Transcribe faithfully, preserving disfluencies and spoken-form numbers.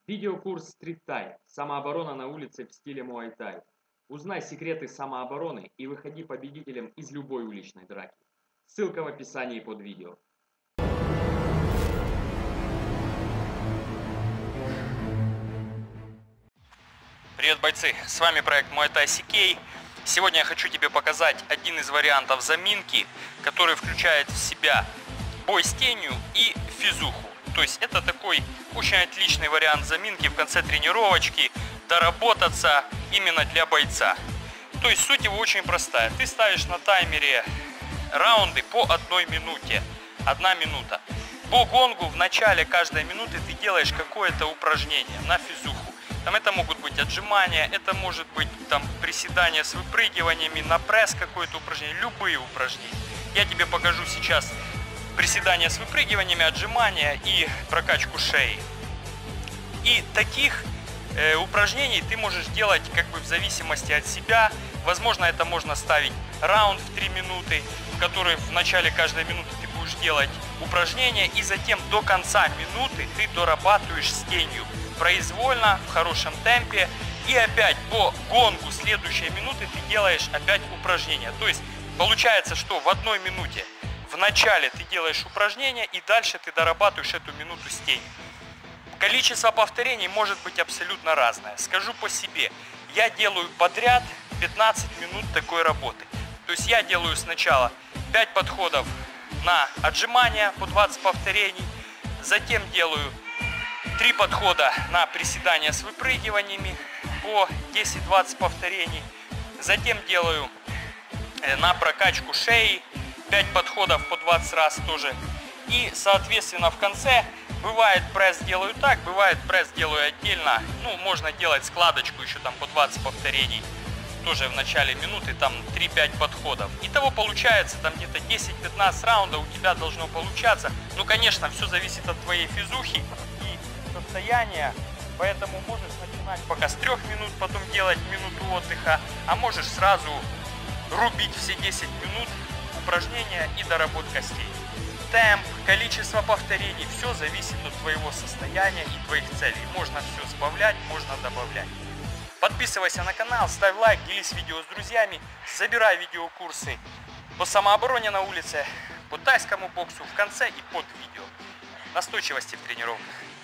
Видеокурс Street Thai. Самооборона на улице в стиле Муай-Тай. Узнай секреты самообороны и выходи победителем из любой уличной драки. Ссылка в описании под видео. Привет, бойцы! С вами проект Muay-Thai си кей. Сегодня я хочу тебе показать один из вариантов заминки, который включает в себя бой с тенью и физуху. То есть это такой очень отличный вариант заминки в конце тренировочки, доработаться именно для бойца. То есть суть его очень простая. Ты ставишь на таймере раунды по одной минуте. Одна минута. По гонгу в начале каждой минуты ты делаешь какое-то упражнение на физуху. Там это могут быть отжимания, это может быть там приседания с выпрыгиваниями, на пресс какое-то упражнение, любые упражнения. Я тебе покажу сейчас приседания с выпрыгиваниями, отжимания и прокачку шеи. И таких э, упражнений ты можешь делать как бы в зависимости от себя. Возможно, это можно ставить раунд в три минуты, в который в начале каждой минуты ты будешь делать упражнения, и затем до конца минуты ты дорабатываешь с тенью произвольно, в хорошем темпе, и опять по гонгу следующей минуты ты делаешь опять упражнения. То есть получается, что в одной минуте в начале ты делаешь упражнения, и дальше ты дорабатываешь эту минуту с тенью. Количество повторений может быть абсолютно разное. Скажу по себе, я делаю подряд пятнадцать минут такой работы. То есть я делаю сначала пять подходов на отжимания по двадцать повторений, затем делаю три подхода на приседания с выпрыгиваниями по десять-двадцать повторений, затем делаю на прокачку шеи пять подходов по двадцать раз тоже, и соответственно в конце бывает пресс делаю так, бывает пресс делаю отдельно. Ну, можно делать складочку еще там по двадцать повторений тоже в начале минуты, там три-пять подходов. Итого получается там где-то десять-пятнадцать раундов у тебя должно получаться. Ну, конечно, все зависит от твоей физухи и состояния, поэтому можешь начинать пока с трех минут, потом делать минуту отдыха, а можешь сразу рубить все десять минут упражнения и доработка костей. Темп, количество повторений, все зависит от твоего состояния и твоих целей. Можно все сбавлять, можно добавлять. Подписывайся на канал, ставь лайк, делись видео с друзьями, забирай видеокурсы по самообороне на улице, по тайскому боксу в конце и под видео. Настойчивости в тренировках.